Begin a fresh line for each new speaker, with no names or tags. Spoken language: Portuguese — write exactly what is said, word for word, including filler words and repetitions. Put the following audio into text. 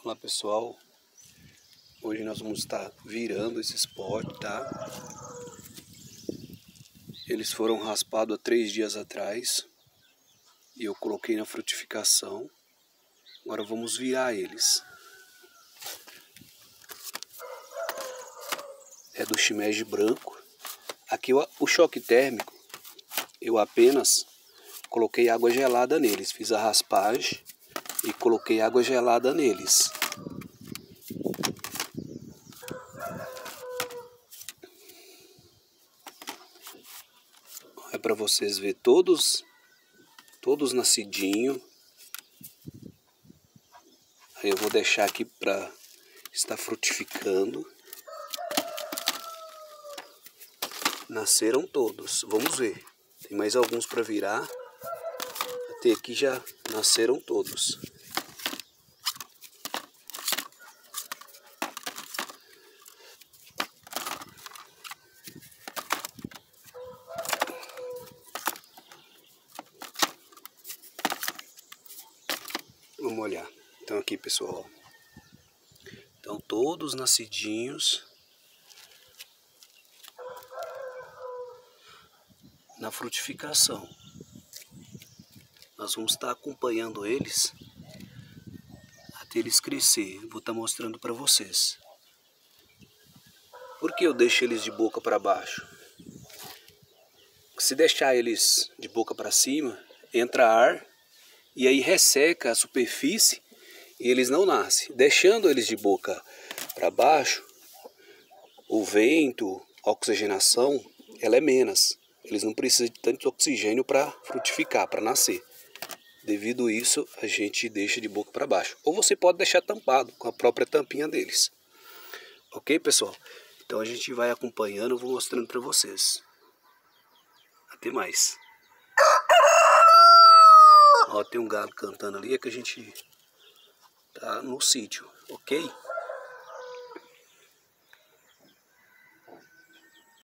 Olá pessoal, hoje nós vamos estar virando esses potes, tá? Eles foram raspados há três dias atrás e eu coloquei na frutificação. Agora vamos virar eles. É do shimeji branco. Aqui o, o choque térmico, eu apenas coloquei água gelada neles, fiz a raspagem e coloquei água gelada neles. É para vocês ver todos, todos nascidinhos. Aí eu vou deixar aqui para estar frutificando. Nasceram todos, vamos ver. Tem mais alguns para virar. Até aqui já nasceram todos. Vamos olhar. Então aqui, pessoal. Então todos nascidinhos. Na frutificação. Nós vamos estar acompanhando eles até eles crescer. Vou estar mostrando para vocês. Por que eu deixo eles de boca para baixo? Se deixar eles de boca para cima, entra ar e aí resseca a superfície e eles não nascem. Deixando eles de boca para baixo, o vento, a oxigenação, ela é menos. Eles não precisam de tanto oxigênio para frutificar, para nascer. Devido a isso, a gente deixa de boca para baixo. Ou você pode deixar tampado com a própria tampinha deles. Ok, pessoal? Então a gente vai acompanhando, eu vou mostrando para vocês. Até mais. Ó, tem um galo cantando ali, é que a gente tá no sítio, ok?